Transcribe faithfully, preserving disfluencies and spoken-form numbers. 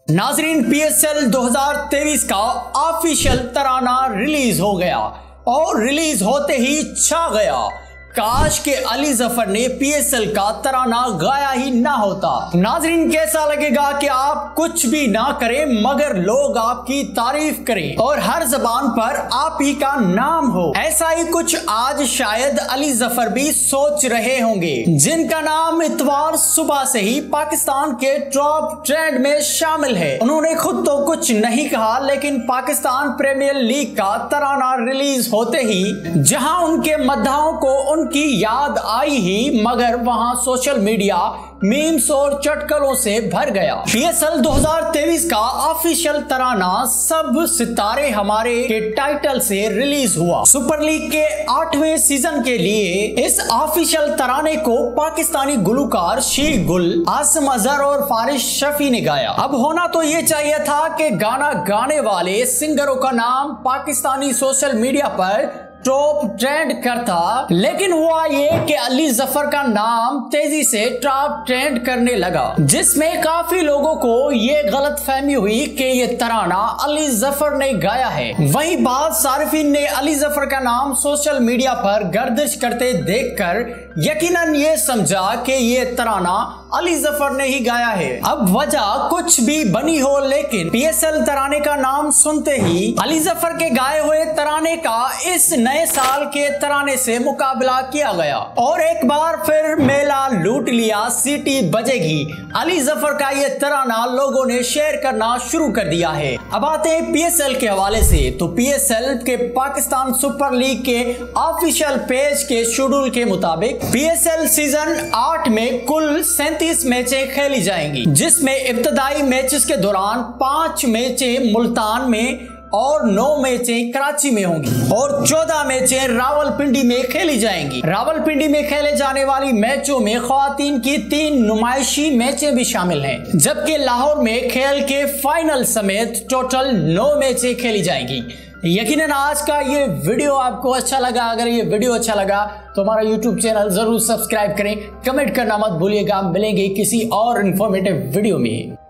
नाजरीन, P S L दो हज़ार तेईस का ऑफिशियल तराना रिलीज हो गया और रिलीज होते ही छा गया। काश के अली जफर ने पी एस एल का तराना गाया ही ना होता। नाजरीन, कैसा लगेगा कि आप कुछ भी ना करें मगर लोग आपकी तारीफ करें और हर जबान पर आप ही का नाम हो। ऐसा ही कुछ आज शायद अली जफर भी सोच रहे होंगे, जिनका नाम इतवार सुबह से ही पाकिस्तान के टॉप ट्रेंड में शामिल है। उन्होंने खुद तो कुछ नहीं कहा, लेकिन पाकिस्तान प्रीमियर लीग का तराना रिलीज होते ही जहां उनके मद्दाहों को उनकी याद आई ही, मगर वहां सोशल मीडिया मीम्स और चटकलों से भर गया। पी एस एल दो हज़ार तेईस का ऑफिशियल तराना सब सितारे हमारे के टाइटल से रिलीज हुआ। सुपर लीग के आठवें सीजन के लिए इस ऑफिशियल तराने को पाकिस्तानी गुलकार शीख गुल, आसिम अजहर और फारिश शफी ने गाया। अब होना तो ये चाहिए था कि गाना गाने वाले सिंगरों का नाम पाकिस्तानी सोशल मीडिया पर टॉप ट्रेंड करता, लेकिन हुआ ये कि अली जफर का नाम तेजी से टॉप ट्रेंड करने लगा, जिसमें काफी लोगों को ये गलत फहमी हुई कि ये तराना अली जफर ने गाया है। वहीं बाद सारिफीन ने अली जफर का नाम सोशल मीडिया पर गर्दिश करते देखकर यकीनन ये समझा कि ये तराना अली जफर ने ही गाया है। अब वजह कुछ भी बनी हो, लेकिन पी एस एल तराने का नाम सुनते ही अली जफर के गाए हुए तराने का इस नए साल के तराने से मुकाबला किया गया और एक बार फिर मेला लूट लिया, सीटी बजेगी। अली जफर का ये तराना लोगों ने शेयर करना शुरू कर दिया है। अब आते हैं पी एस एल के हवाले से, तो पी एस एल के पाकिस्तान सुपर लीग के ऑफिशियल पेज के शेड्यूल के मुताबिक पी एस एल सीजन आठ में कुल सैंतीस मैचें खेली जाएंगी, जिसमें इब्तदाई मैचेस के दौरान पांच मैचें मुल्तान में और नौ मैचें कराची में होंगी और चौदह मैचें रावलपिंडी में खेली जाएंगी। रावलपिंडी में खेले जाने वाली मैचों में ख्वातीन की तीन नुमाइशी मैचें भी शामिल हैं, जबकि लाहौर में खेल के फाइनल समेत टोटल नौ मैचें खेली जाएंगी। यकीनन आज का ये वीडियो आपको अच्छा लगा। अगर ये वीडियो अच्छा लगा तो हमारा यूट्यूब चैनल जरूर सब्सक्राइब करें, कमेंट करना मत भूलिएगा। मिलेंगे किसी और इन्फॉर्मेटिव वीडियो में।